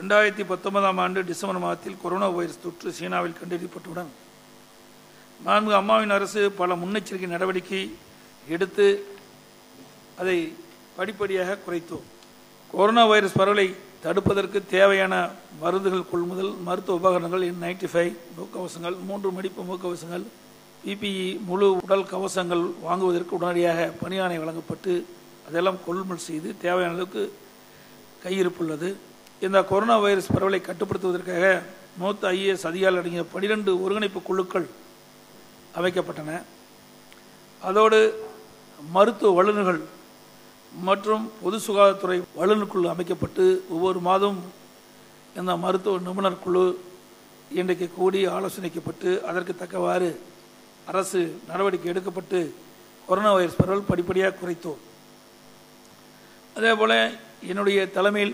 2019 ஆண்டு டிசம்பர் மாதத்தில் corona virus தொற்று சீனாவில் கண்டறியப்பட்டவுடன் மாண்பு அம்மாவின் அரசு பல முன்னெச்சரிக்கை நடவடிக்கை எடுத்து அதை படிப்படியாக குறைத்தோம். கொரோனா வைரஸ் பரவலை தடுப்பதற்கு தேவையான மருந்துகள் கொள்முதல், மருத்துவ உபகரணங்கள், N95 முகக்கவசங்கள், 3 மடிப்பு முகக்கவசங்கள், PPE முழு உடல் கவசங்கள் வாங்குவதற்கு உடனடியாக பணியாணை வழங்கப்பட்டு அதெல்லாம் கொள்முதல் செய்து தேவையான அளவுக்கு கையிருப்பு உள்ளது. இந்த கொரோனா வைரஸ் பரவலை கட்டுப்படுத்துவதற்காக 100 IAS அதிகாரிகள் அடங்கிய 12 ஒருங்கிணைப்பு குழுக்கள் அமைக்கப்பட்டன. அதோடு மருத்துவ வல்லுநர்கள் மற்றும் பொது சுகாதாரத்துறை வல்லுநர் குழு அமைக்கப்பட்டு ஒவ்வொரு மாதம் இந்த மருத்துவ நிபுணர் குழு இன்றைக்கு கூடி ஆலோசனைக்கப்பட்டு அதற்கு தக்கவாறு அரசு நடவடிக்கை எடுக்கப்பட்டு கொரோனா வைரஸ் பரவல் படிப்படியாக குறைத்தோம். அதேபோல என்னுடைய தலைமையில்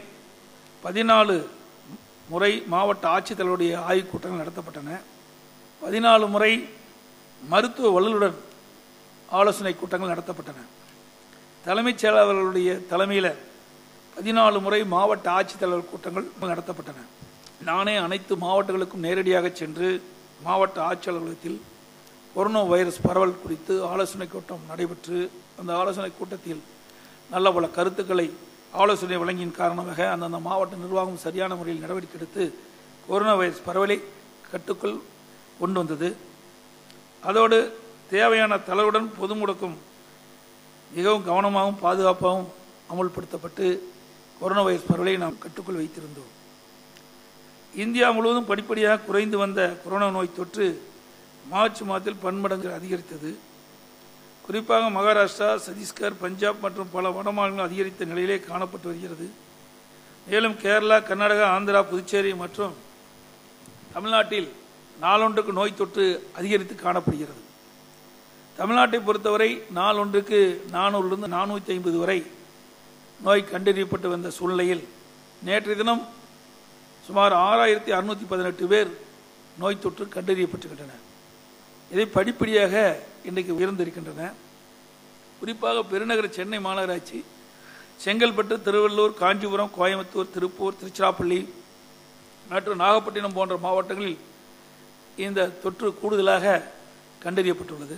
14 முறை மாவட்ட ஆட்சித்தலைவருடைய ஆய்வுக் கூட்டங்கள் நடத்தப்பட்டன. 14 முறை மருத்துவ வல்லுநருடன் ஆலோசனை கூட்டங்கள் நடத்தப்பட்டன. தலைமைச் செயலாளர்களுடைய தலைமையில் 14 முறை மாவட்ட ஆட்சித்தலைவர் கூட்டங்கள் நடத்தப்பட்டன. நானே அனைத்து மாவட்டங்களுக்கும் நேரடியாக சென்று மாவட்ட ஆட்சியாளர்களுக்கு கொரோனா வைரஸ் பரவல் குறித்து ஆலோசனை கூட்டம் நடைபெற்று அந்த ஆலோசனை கூட்டத்தில் நல்ல பல கருத்துக்களை ஆலோசனை வழங்கியின் காரணமாக அந்தந்த மாவட்ட நிர்வாகம் சரியான முறையில் நடவடிக்கை எடுத்து கொரோனா வைரஸ் பரவலை கட்டுக்குள் கொண்டு வந்தது. அதோடு தேவையான தளர்வுடன் பொது முடக்கம் மிகவும் கவனமாகவும் பாதுகாப்பாகவும் அமுல்படுத்தப்பட்டு கொரோனா வைரஸ் பரவலை நாம் கட்டுக்குள் வைத்திருந்தோம். இந்தியா முழுவதும் படிப்படியாக குறைந்து வந்த கொரோனா நோய் தொற்று மார்ச் மாதத்தில் பன்மடங்கு அதிகரித்தது. குறிப்பாக மகாராஷ்டிரா, சத்தீஸ்கர், பஞ்சாப் மற்றும் பல வடமாநிலங்கள் அதிகரித்த நிலையிலே காணப்பட்டு வருகிறது. மேலும் கேரளா, கர்நாடகா, ஆந்திரா, புதுச்சேரி மற்றும் தமிழ்நாட்டில் நாளொன்றுக்கு நோய் தொற்று அதிகரித்து காணப்படுகிறது. தமிழ்நாட்டை பொறுத்தவரை நாளொன்றுக்கு 400 to 450 வரை நோய் கண்டறியப்பட்டு வந்த சூழ்நிலையில் நேற்றைய தினம் சுமார் 6618 பேர் நோய் தொற்று கண்டறியப்பட்டுகின்றன. இதை படிப்படியாக இன்றைக்கு உயர்ந்திருக்கின்றன. குறிப்பாக பெருநகர சென்னை மாநகராட்சி, செங்கல்பட்டு, திருவள்ளூர், காஞ்சிபுரம், கோயம்புத்தூர், திருப்பூர், திருச்சிராப்பள்ளி மற்றும் நாகப்பட்டினம் போன்ற மாவட்டங்களில் இந்த தொற்று கூடுதலாக கண்டறியப்பட்டுள்ளது.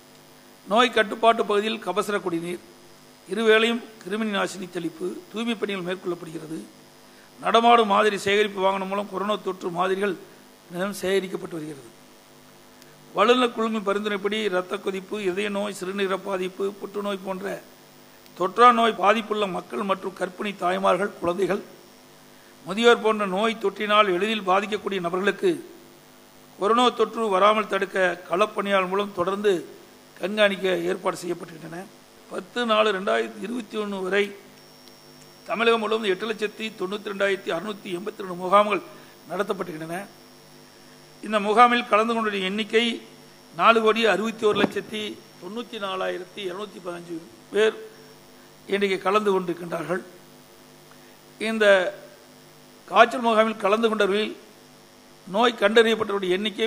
நோய் கட்டுப்பாட்டு பகுதியில் கபசுர குடிநீர், இருவேளையும் கிருமி நாசினி தெளிப்பு, தூய்மை பணிகள் மேற்கொள்ளப்படுகிறது. நடமாடும் மாதிரி சேகரிப்பு வாகனம் மூலம் கொரோனா தொற்று மாதிரிகள் தினம் சேகரிக்கப்பட்டு வருகிறது. வல்லுநர் குழுவின் பரிந்துரைப்படி இரத்த கொதிப்பு, இதய நோய், சிறுநீரக பாதிப்பு, புற்றுநோய் போன்ற தொற்றா நோய் பாதிப்புள்ள மக்கள் மற்றும் கர்ப்பிணி தாய்மார்கள், குழந்தைகள், முதியோர் போன்ற நோய் தொற்றினால் எளிதில் பாதிக்கக்கூடிய நபர்களுக்கு கொரோனா தொற்று வராமல் தடுக்க களப்பணியாளர் மூலம் தொடர்ந்து கண்காணிக்க ஏற்பாடு செய்யப்பட்டுள்ளன. 10/4/2021 வரை தமிழகம் முழுவதும் 8,92,682 முகாம்கள் நடத்தப்பட்டுள்ளன. இந்த முகாமில் கலந்து கொண்ட எண்ணிக்கை 4,61,94,215 பேர் இன்றைக்கு கலந்து கொண்டிருக்கின்றார்கள். இந்த காய்ச்சல் முகாமில் கலந்து கொண்டவர்களில் நோய் கண்டறியப்பட்டவருடைய எண்ணிக்கை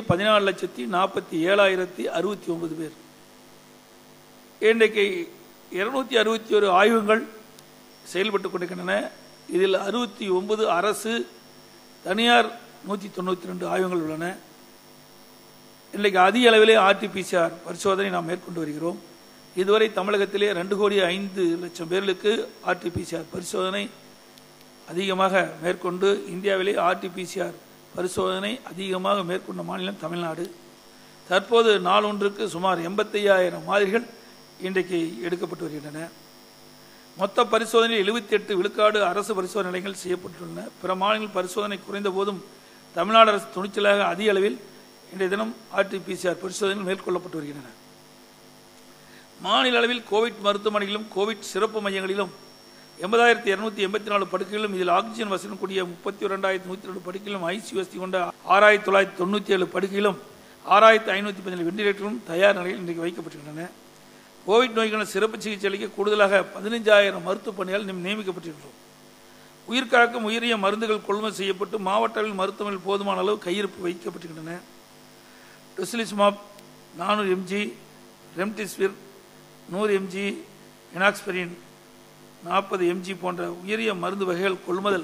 14,47,069 பேர். இன்றைக்கு 261 ஆய்வுகள் செயல்பட்டுக் கொண்டிருக்கின்றன. இதில் 69 அரசு, தனியார் 192 ஆய்வுகள் உள்ளன. இன்றைக்கு அதிக அளவிலே RT-PCR பரிசோதனை நாம் மேற்கொண்டு வருகிறோம். இதுவரை தமிழகத்திலே 2,05,00,000 பேர்களுக்கு RT-PCR பரிசோதனை அதிகமாக மேற்கொண்டு இந்தியாவிலே RT-PCR பரிசோதனை அதிகமாக மேற்கொண்ட மாநிலம் தமிழ்நாடு. தற்போது நாளொன்றுக்கு சுமார் 85,000 மாதிரிகள் இன்றைக்கு எடுக்கப்பட்டு வருகின்றன. மொத்த பரிசோதனையில் 78 விழுக்காடு அரசு பரிசோதனை நிலையங்கள் செய்யப்பட்டுள்ளன. பிற மாநிலங்கள் பரிசோதனை குறைந்த போதும் தமிழ்நாடு அரசு துணிச்சலாக அதிக அளவில் இன்றைய தினம் RT-PCR பரிசோதனைகள் மேற்கொள்ளப்பட்டு வருகின்றன. மாநில அளவில் கோவிட் மருத்துவமனைகளிலும் கோவிட் சிறப்பு மையங்களிலும் 80,284 படுக்கைகளும், இதில் ஆக்சிஜன் வசதியுடன் கூடிய 32,102 படுக்கைகளும், ICU வசதி கொண்ட 6,997 படுக்கைகளும், 6,517 வெண்டிலேட்டரும் தயார் நிலையில் இன்றைக்கு வைக்கப்பட்டுள்ளன. கோவிட் நோய்க்கான சிறப்பு சிகிச்சை அளிக்க கூடுதலாக 15,000 மருத்துவ பணியாளர்கள் நியமிக்கப்பட்டிருக்கிறோம். உயிர்காக்கும் உயரிய மருந்துகள் கொள்முதல் செய்யப்பட்டு மாவட்ட அளவில் மருத்துவமனையில் போதுமான அளவு கையிருப்பு வைக்கப்பட்டுள்ளன. Tocilizumab 400 mg, remdesivir 100 mg, enoxaparin 40 mg போன்ற உயரிய மருந்து வகைகள் கொள்முதல்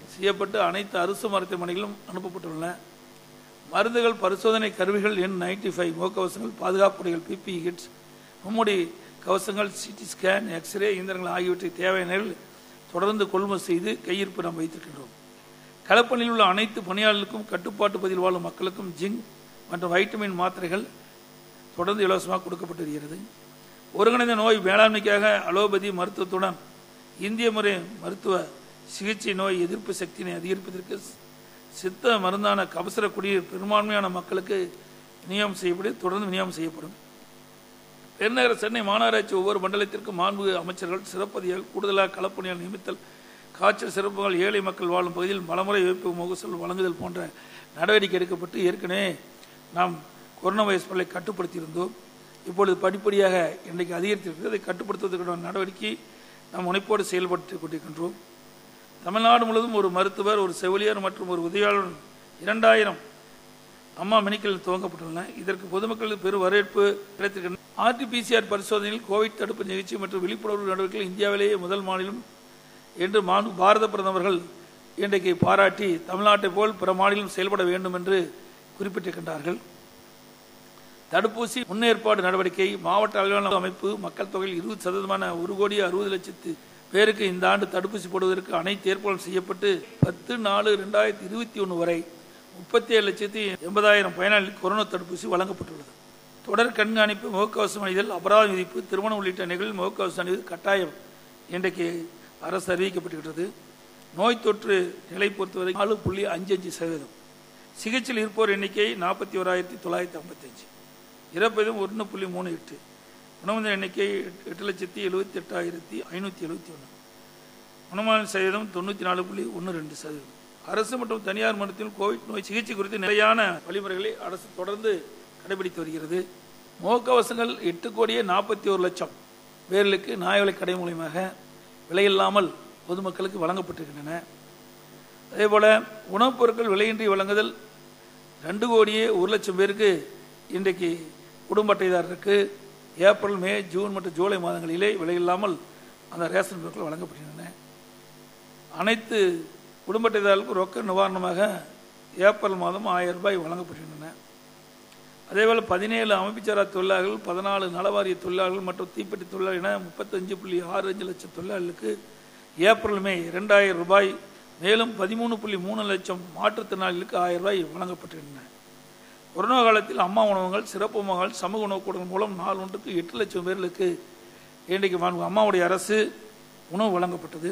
செய்யப்பட்டு அனைத்து அரசு மருத்துவமனைகளும் அனுப்பப்பட்டுள்ளன. மருந்துகள், பரிசோதனை கருவிகள், N95 முகக்கவசங்கள், பாதுகாப்பு உடைகள், PPE கிட்ஸ், மும்முடி கவசங்கள், CT ஸ்கேன், எக்ஸ்ரே இயந்திரங்கள் ஆகியவற்றை தேவையான தொடர்ந்து கொள்முதல் செய்து கையிருப்பு நாம் வைத்திருக்கின்றோம். களப்பணியில் உள்ள அனைத்து பணியாளர்களுக்கும், கட்டுப்பாட்டு பகுதியில் வாழும் மக்களுக்கும் ஜிங்க் மற்றும் வைட்டமின் மாத்திரைகள் தொடர்ந்து இலவசமாக கொடுக்கப்பட்டு வருகிறது. ஒருங்கிணைந்த நோய் மேலாண்மைக்காக அலோபதி மருத்துவத்துடன் இந்திய முறை மருத்துவ சிகிச்சை நோய் எதிர்ப்பு சக்தியினை அதிகரிப்பதற்கு சித்த மருந்தான கபசுர குடிநீர் பெரும்பான்மையான மக்களுக்கு தொடர்ந்து விநியோகம் செய்யப்படும். பெருநகர சென்னை மாநகராட்சி ஒவ்வொரு மண்டலத்திற்கும் மாண்பு அமைச்சர்கள், சிறப்பதிகாரிகள் கூடுதலாக களப்பணியால் நியமித்தல், காய்ச்சல் சிறப்புகள், ஏழை மக்கள் வாழும் பகுதியில் பலமுறை வைப்பு முகசொல் வழங்குதல் போன்ற நடவடிக்கை எடுக்கப்பட்டு ஏற்கனவே நாம் கொரோனா வைரஸ் பரவலை கட்டுப்படுத்தியிருந்தோம். இப்பொழுது படிப்படியாக இன்றைக்கு அதிகரித்திருக்கிறது. அதை கட்டுப்படுத்துவதற்கான நடவடிக்கை நாம் முனைப்போடு செயல்பட்டுக் கொண்டிருக்கின்றோம். தமிழ்நாடு முழுவதும் ஒரு மருத்துவர், ஒரு செவிலியர் மற்றும் ஒரு உதவியாளர் 2000 அம்மா மெடிக்கல் துவங்கப்பட்டுள்ளன. இதற்கு பொதுமக்களுக்கு பெரும் வரவேற்பு கிடைத்திருக்கின்றன. RT-PCR பரிசோதனையில் கோவிட் தடுப்பு நிகழ்ச்சி மற்றும் விழிப்புணர்வு நடவடிக்கைகள் இந்தியாவிலேயே முதல் மாநிலம் என்று பாரத பிரதமர்கள் இன்றைக்கு பாராட்டி தமிழ்நாட்டை போல் பிற மாநிலம் செயல்பட வேண்டும் என்று குறிப்பிட்டிருக்கின்றார்கள். தடுப்பூசி முன்னேற்பாடு நடவடிக்கை, மாவட்ட அளவிலான அமைப்பு, மக்கள் தொகையில் 20% 1,60,00,000 பேருக்கு இந்த ஆண்டு தடுப்பூசி போடுவதற்கு அனைத்து ஏற்பாடுகள் செய்யப்பட்டு 10/4/2021 வரை 37,80,000 பயனாளிகளுக்கு கொரோனா தடுப்பூசி வழங்கப்பட்டுள்ளது. தொடர் கண்காணிப்பு, முகக்கவசம் அணிதல், அபராதம் விதிப்பு, திருமணம் உள்ளிட்ட நிகழ்வில் முகக்கவசம் அணிவது கட்டாயம் இன்றைக்கு அரசு அறிவிக்கப்பட்டுகிறது. நோய் தொற்று நிலை பொறுத்தவரை 4.55%. சிகிச்சையில் இருப்போர் எண்ணிக்கை 41,955. இறப்பதும் 1.38. குணமடைந்த எண்ணிக்கை 8,78,571. குணமான சதவீதம் 94.12%. அரசு மற்றும் தனியார் மருத்துவத்தில் கோவிட் நோய் சிகிச்சை குறித்து நிலையான வழிமுறைகளை அரசு தொடர்ந்து கடைபிடித்து வருகிறது. முகக்கவசங்கள் 8,41,00,000 பேர்களுக்கு நியாய விலை கடை மூலமாக விலையில்லாமல் பொதுமக்களுக்கு வழங்கப்பட்டிருக்கின்றன. அதேபோல உணவுப் பொருட்கள் விலையின்றி வழங்குதல் 2,01,00,000 பேருக்கு இன்றைக்கு குடும்ப அட்டைதாரருக்கு ஏப்ரல், மே, ஜூன் மற்றும் ஜூலை மாதங்களிலே விலையில்லாமல் அந்த ரேஷன் பொருட்கள் வழங்கப்படுகின்றன. அனைத்து குடும்ப அட்டைதாரர்களுக்கும் ரொக்க நிவாரணமாக ஏப்ரல் மாதம் 1000 ரூபாய் வழங்கப்படுகின்றன. அதேபோல் 17 அமைப்புச்சாரா தொழிலாளர்கள், 14 நலவாரிய தொழிலாளர்கள் மற்றும் தீப்பெட்டி தொழிலாளர் என 35.65 லட்சம் தொழிலாளர்களுக்கு ஏப்ரல், மே 2000 ரூபாய், மேலும் 13.3 லட்சம் மாற்றுத்திறனாளிகளுக்கு 1000 ரூபாய் வழங்கப்பட்டிருக்கின்றன. கொரோனா காலத்தில் அம்மா உணவகங்கள், சிறப்பு உணவகங்கள், சமூக உணவு கூடங்கள் மூலம் நாள் ஒன்றுக்கு 8 லட்சம் பேர்களுக்கு இன்றைக்கு அம்மாவுடைய அரசு உணவு வழங்கப்பட்டது.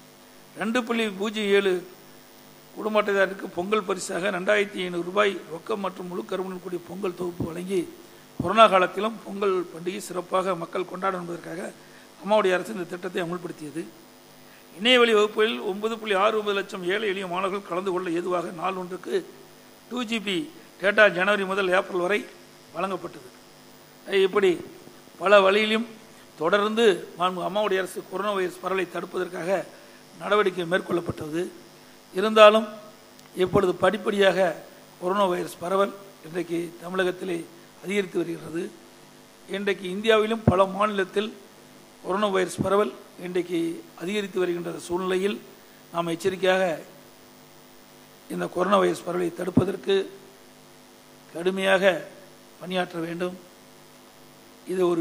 2.07 குடும்ப அட்டைதாரருக்கு பொங்கல் பரிசாக 2,500 ரூபாய் ரொக்கம் மற்றும் முழு கருவுடன் கூடிய பொங்கல் தொகுப்பு வழங்கி கொரோனா காலத்திலும் பொங்கல் பண்டிகை சிறப்பாக மக்கள் கொண்டாடும் என்பதற்காக அம்மாவுடைய அரசு இந்த திட்டத்தை அமல்படுத்தியது. இணையவழி வகுப்புகளில் 9.69 லட்சம் ஏழை எளிய மாணவர்கள் கலந்து கொள்ள ஏதுவாக நாள் ஒன்றுக்கு 2GB டேட்டா ஜனவரி முதல் ஏப்ரல் வரை வழங்கப்பட்டது. இப்படி பல வழியிலும் தொடர்ந்து அம்மாவுடைய அரசு கொரோனா வைரஸ் பரவலை தடுப்பதற்காக நடவடிக்கை மேற்கொள்ளப்பட்டது. இருந்தாலும் இப்பொழுது படிப்படியாக கொரோனா வைரஸ் பரவல் இன்றைக்கு தமிழகத்திலே அதிகரித்து வருகிறது. இன்றைக்கு இந்தியாவிலும் பல மாநிலத்தில் கொரோனா வைரஸ் பரவல் இன்றைக்கு அதிகரித்து வருகின்ற சூழ்நிலையில் நாம் எச்சரிக்கையாக இந்த கொரோனா வைரஸ் பரவலை தடுப்பதற்கு கடுமையாக பணியாற்ற வேண்டும். இது ஒரு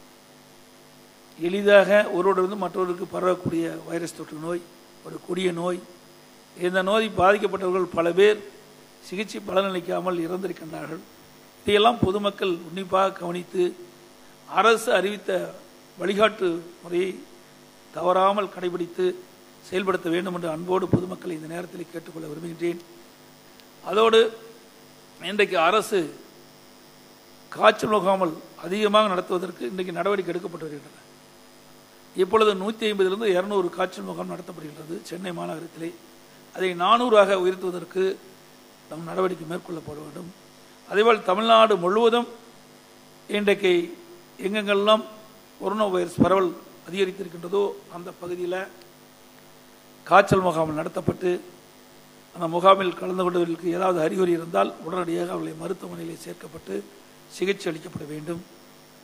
எளிதாக ஒருவரிலிருந்து மற்றவருக்கு பரவக்கூடிய வைரஸ் தொற்று நோய், ஒரு கொடிய நோய். இந்த நோய் பாதிக்கப்பட்டவர்கள் பல பேர் சிகிச்சை பலனளிக்காமல் இறந்திருக்கின்றார்கள். இதையெல்லாம் பொதுமக்கள் உன்னிப்பாக கவனித்து அரசு அறிவித்த வழிகாட்டு முறையை தவறாமல் கடைபிடித்து செயல்படுத்த வேண்டும் என்று அன்போடு பொதுமக்களை இந்த நேரத்தில் கேட்டுக்கொள்ள விரும்புகின்றேன். அதோடு இன்றைக்கு அரசு காய்ச்சல் முகாமல் அதிகமாக நடத்துவதற்கு இன்றைக்கு நடவடிக்கை எடுக்கப்பட்டு வருகின்றன. இப்பொழுது 150 200 காய்ச்சல் முகாம் நடத்தப்படுகின்றது சென்னை மாநகரத்திலே. அதை 400 உயர்த்துவதற்கு நம் நடவடிக்கை மேற்கொள்ளப்பட வேண்டும். அதேபோல் தமிழ்நாடு முழுவதும் இன்றைக்கு எங்கெங்கெல்லாம் கொரோனா வைரஸ் பரவல் அதிகரித்திருக்கின்றதோ அந்த பகுதியில் காய்ச்சல் முகாம் நடத்தப்பட்டு அந்த முகாமில் கலந்து கொண்டவர்களுக்கு ஏதாவது அறிகுறி இருந்தால் உடனடியாக அவர்களை மருத்துவமனையில் சேர்க்கப்பட்டு சிகிச்சை அளிக்கப்பட வேண்டும்.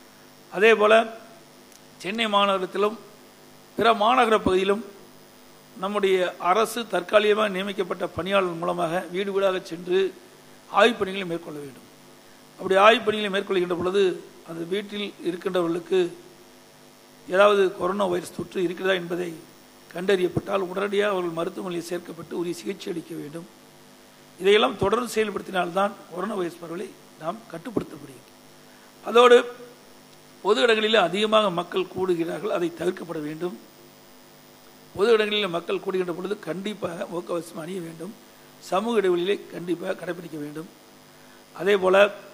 அதே போல சென்னை மாநகரத்திலும் பிற மாநகர பகுதியிலும் நம்முடைய அரசு தற்காலிகமாக நியமிக்கப்பட்ட பணியாளர் மூலமாக வீடு வீடாக சென்று ஆய்வுப் பணிகளை மேற்கொள்ள வேண்டும். அப்படி ஆய்வுப் பணிகளை மேற்கொள்கின்ற பொழுது அந்த வீட்டில் இருக்கின்றவர்களுக்கு ஏதாவது கொரோனா வைரஸ் தொற்று இருக்கிறதா என்பதை கண்டறியப்பட்டால் உடனடியாக அவர்கள் மருத்துவமனையில் சேர்க்கப்பட்டு உரிய சிகிச்சை அளிக்க வேண்டும். இதையெல்லாம் தொடர்ந்து செயல்படுத்தினால்தான் கொரோனா வைரஸ் பரவலை நாம் கட்டுப்படுத்த முடியும். அதோடு பொது இடங்களில் அதிகமாக மக்கள் கூடுகிறார்கள், அதை தவிர்க்கப்பட வேண்டும். பொது இடங்களில் மக்கள் கூடுகின்ற பொழுது கண்டிப்பாக முகக்கவசம் அணிய வேண்டும். சமூக இடைவெளியை கண்டிப்பாக கடைபிடிக்க வேண்டும். அதே போல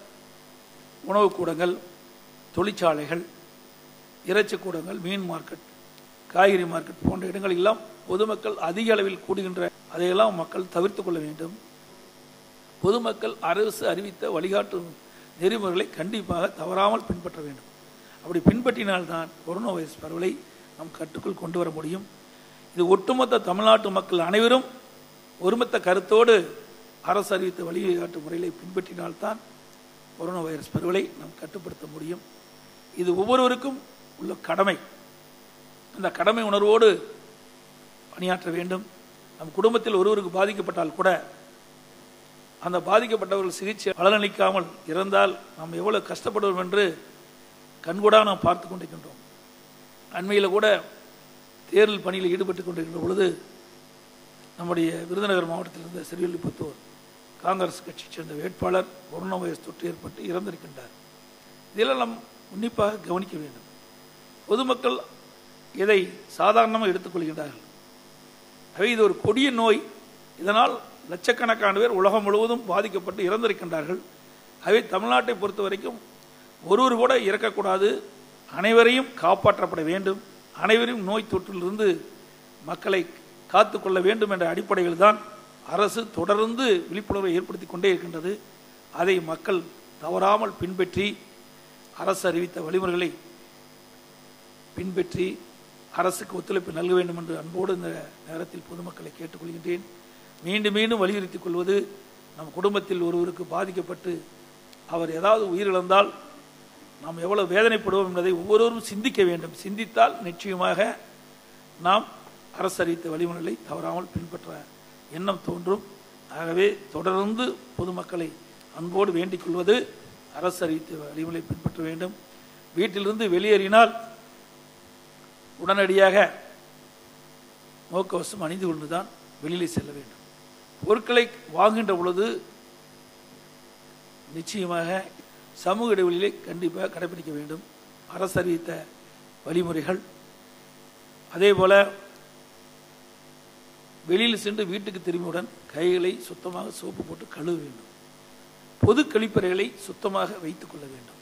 உணவு கூடங்கள், தொழிற்சாலைகள், இறைச்சி கூடங்கள், மீன் மார்க்கெட், காய்கறி மார்க்கெட் போன்ற இடங்கள் எல்லாம் பொதுமக்கள் அதிக அளவில் கூடுகின்ற அதையெல்லாம் மக்கள் தவிர்த்து கொள்ள வேண்டும். பொதுமக்கள் அரசு அறிவித்த வழிகாட்டு நெறிமுறைகளை கண்டிப்பாக தவறாமல் பின்பற்ற வேண்டும். அப்படி பின்பற்றினால்தான் கொரோனா வைரஸ் பரவலை நம் கட்டுக்குள் கொண்டு வர முடியும். இது ஒட்டுமொத்த தமிழ்நாட்டு மக்கள் அனைவரும் ஒருமித்த கருத்தோடு அரசு அறிவித்த வழிகாட்டு முறைகளை பின்பற்றினால்தான் கொரோனா வைரஸ் பரவலை நாம் கட்டுப்படுத்த முடியும். இது ஒவ்வொருவருக்கும் உள்ள கடமை. அந்த கடமை உணர்வோடு பணியாற்ற வேண்டும். நம் குடும்பத்தில் ஒருவருக்கு பாதிக்கப்பட்டால் கூட அந்த பாதிக்கப்பட்டவர்கள் சிகிச்சை பலனளிக்காமல் இறந்தால் நாம் எவ்வளவு கஷ்டப்படுவோம் என்று கண்கூடாக நாம் பார்த்து கொண்டிருக்கின்றோம். அண்மையில் கூட தேர்தல் பணியில் ஈடுபட்டுக் கொண்டிருக்கின்ற பொழுது நம்முடைய விருதுநகர் மாவட்டத்தில் இருந்த சிறுவில்லிபுத்தூர் காங்கிரஸ் கட்சியைச் சேர்ந்த வேட்பாளர் கொரோனா வைரஸ் தொற்று ஏற்பட்டு இறந்திருக்கின்றார். இதெல்லாம் நாம் உன்னிப்பாக கவனிக்க வேண்டும். பொதுமக்கள் இதை சாதாரணமாக எடுத்துக்கொள்கின்றார்கள். ஆகவே இது ஒரு கொடிய நோய். இதனால் லட்சக்கணக்கான பேர் உலகம் முழுவதும் பாதிக்கப்பட்டு இறந்திருக்கின்றார்கள். ஆகவே தமிழ்நாட்டை பொறுத்த வரைக்கும் ஒருவர் கூட இறக்கக்கூடாது. அனைவரையும் காப்பாற்றப்பட வேண்டும். அனைவரையும் நோய் தொற்றிலிருந்து மக்களை காத்துக்கொள்ள வேண்டும் என்ற அடிப்படையில் தான் அரசு தொடர்ந்து விழிப்புணர்வை ஏற்படுத்தி கொண்டே இருக்கின்றது. அதை மக்கள் தவறாமல் பின்பற்றி அரசு அறிவித்த வழிமுறைகளை பின்பற்றி அரசுக்கு ஒத்துழைப்பு நல்க வேண்டும் என்று அன்போடு இந்த நேரத்தில் பொதுமக்களை கேட்டுக்கொள்கின்றேன். மீண்டும் மீண்டும் வலியுறுத்திக் கொள்வது, நம் குடும்பத்தில் ஒருவருக்கு பாதிக்கப்பட்டு அவர் ஏதாவது உயிரிழந்தால் நாம் எவ்வளவு வேதனைப்படுவோம் என்பதை ஒவ்வொருவரும் சிந்திக்க வேண்டும். சிந்தித்தால் நிச்சயமாக நாம் அரசு அறிவித்த வழிமுறைகளை தவறாமல் பின்பற்ற எண்ணம் தோன்றும். ஆகவே தொடர்ந்து பொதுமக்களை அன்போடு வேண்டிக் கொள்வது, அரசு அறிவித்த வழிமுறை பின்பற்ற வேண்டும். வீட்டிலிருந்து வெளியேறினால் உடனடியாக முகக்கவசம் அணிந்து கொண்டுதான் வெளியிலே செல்ல வேண்டும். பொருட்களை வாங்குகின்ற பொழுது நிச்சயமாக சமூக இடைவெளியை கண்டிப்பாக கடைபிடிக்க வேண்டும். அரசு அறிவித்த வழிமுறைகள். அதே போல வெளியில் சென்று வீட்டுக்கு திரும்பியுடன் கைகளை சுத்தமாக சோப்பு போட்டு கழுவ வேண்டும். பொது கழிப்பறைகளை சுத்தமாக வைத்துக் கொள்ள வேண்டும்.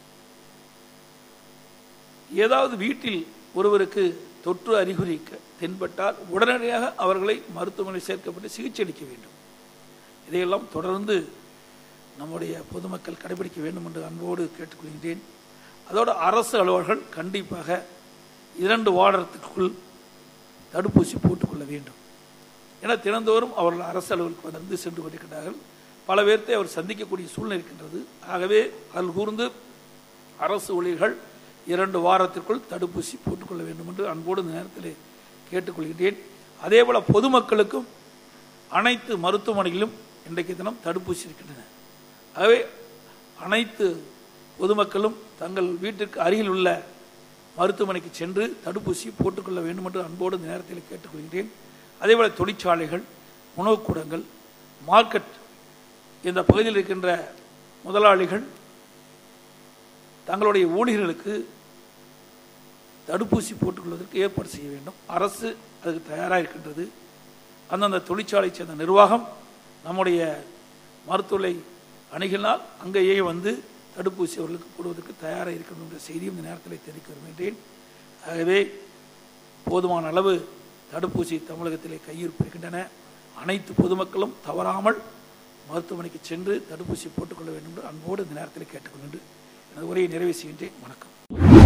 ஏதாவது வீட்டில் ஒருவருக்கு தொற்று அறிகுறி தென்பட்டால் உடனடியாக அவர்களை மருத்துவமனையில் சேர்க்கப்பட்டு சிகிச்சை அளிக்க வேண்டும். இதையெல்லாம் தொடர்ந்து நம்முடைய பொதுமக்கள் கடைபிடிக்க வேண்டும் என்று அன்போடு கேட்டுக்கொள்கின்றேன். அதோடு அரசு அலுவலர்கள் கண்டிப்பாக 2 வாரத்துக்குள் தடுப்பூசி போட்டுக்கொள்ள வேண்டும். என தினந்தோறும் அவர்கள் அரசு அலுவலுக்கு வந்து சென்று கொண்டிருக்கிறார்கள். பல பேர்த்தை அவர் சந்திக்கக்கூடிய சூழ்நிலை இருக்கின்றது. ஆகவே அருள் கூர்ந்து அரசு ஊழியர்கள் 2 வாரத்திற்குள் தடுப்பூசி போட்டுக்கொள்ள வேண்டும் என்று அன்போடு இந்த நேரத்தில் கேட்டுக்கொள்கின்றேன். அதே போல பொதுமக்களுக்கும் அனைத்து மருத்துவமனைகளிலும் இன்றைக்கு தினம் தடுப்பூசி இருக்கின்றன. ஆகவே அனைத்து பொதுமக்களும் தங்கள் வீட்டிற்கு அருகில் உள்ள மருத்துவமனைக்கு சென்று தடுப்பூசி போட்டுக்கொள்ள வேண்டும் என்று அன்போடு இந்த நேரத்தில் கேட்டுக்கொள்கிறேன். அதேபோல தொழிற்சாலைகள், உணவுக்கூடங்கள், மார்க்கெட் இந்த பகுதியில் இருக்கின்ற முதலாளிகள் தங்களுடைய ஊழியர்களுக்கு தடுப்பூசி போட்டுக்கொள்வதற்கு ஏற்பாடு செய்ய வேண்டும். அரசு அதுக்கு தயாராக இருக்கின்றது. அந்தந்த தொழிற்சாலை சேர்ந்த நிர்வாகம் நம்முடைய மருத்துவரை அணுகினால் அங்கேயே வந்து தடுப்பூசி அவர்களுக்கு போடுவதற்கு தயாராக இருக்கணும் என்ற செய்தியும் இந்த நேரத்தில் தெரிவிக்க விரும்புகின்றேன். ஆகவே போதுமான அளவு தடுப்பூசி தமிழகத்திலே கையிருப்பு இருக்கின்றன. அனைத்து பொதுமக்களும் தவறாமல் மருத்துவமனைக்கு சென்று தடுப்பூசி போட்டுக்கொள்ள வேண்டும் என்று அன்போடு இந்த நேரத்தில் கேட்டுக்கொண்டு எனது உரையை நிறைவு செய்கின்றேன். வணக்கம்.